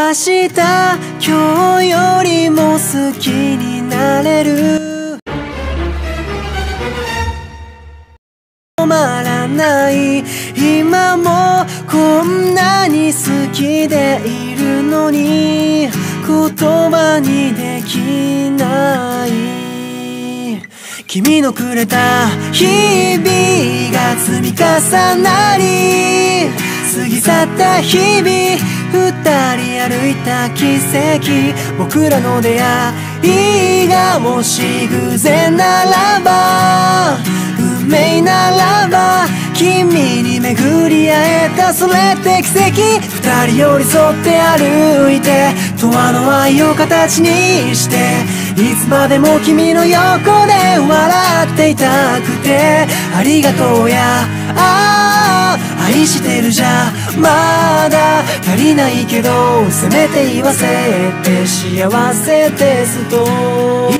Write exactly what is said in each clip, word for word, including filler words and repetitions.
日今日よりも好きになれる。止まらない今もこんなに好きでいるのに言葉にできない。君のくれた日々が積み重なり過ぎ去った日々二人歩いた奇跡僕らの出会いがもし偶然ならば運命ならば君に巡り会えたそれって奇跡二人寄り添って歩いて永遠の愛を形にしていつまでも君の横で笑っていたくてありがとうやああ愛してるじゃまだ足りないけどせめて言わせて幸せですと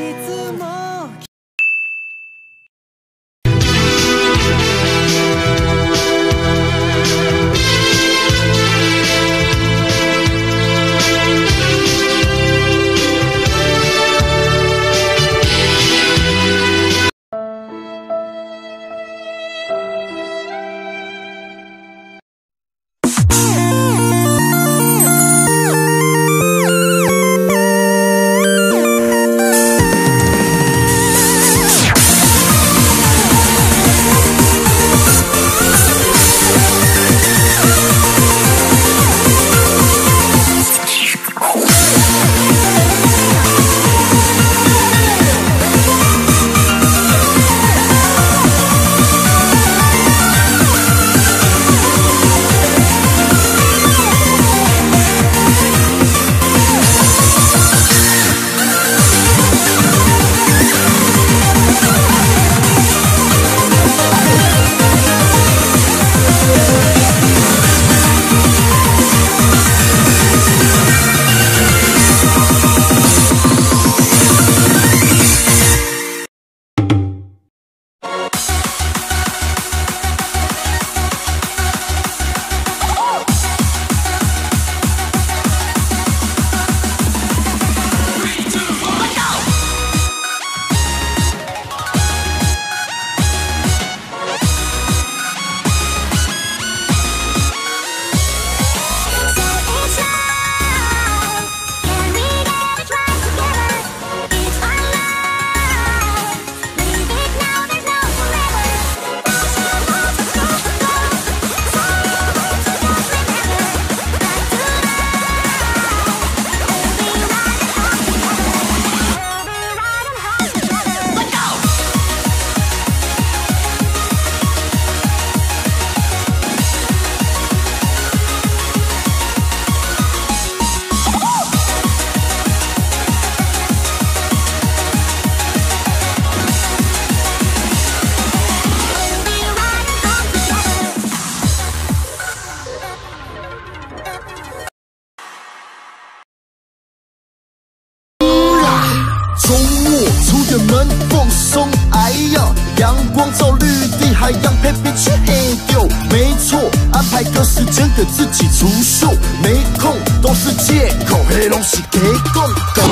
阳光照绿地，海洋陪你去黑丢。没错，安排个时间给自己除秀，没空都是借口，黑龙是给公狗。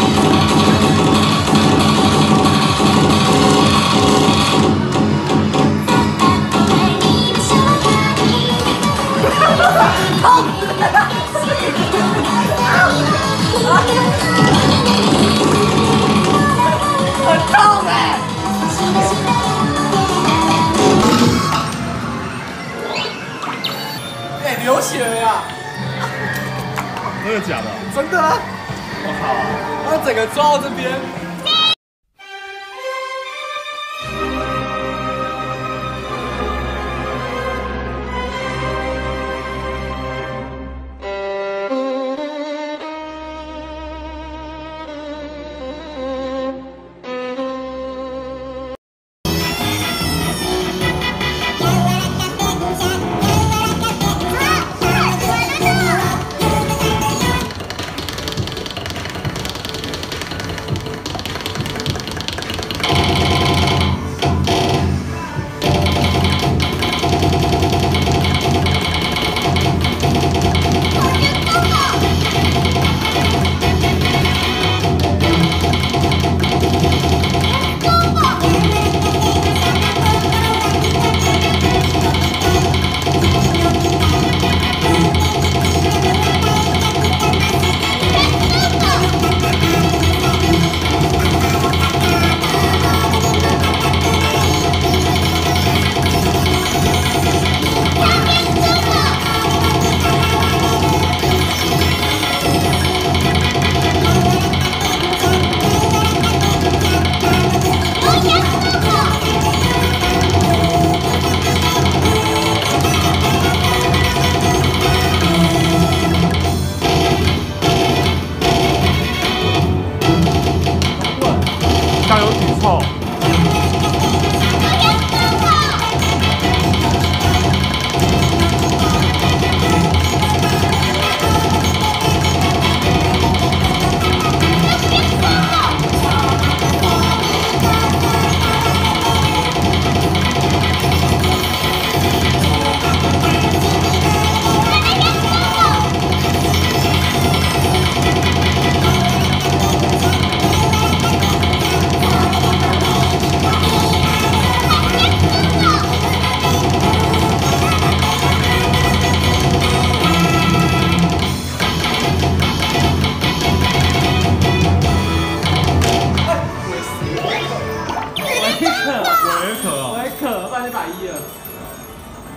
很痛哎！哎，流血了呀！ 真的假的？ 真的啊！ 我靠！ 他整个抓到这边。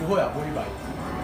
不会啊，不会一百。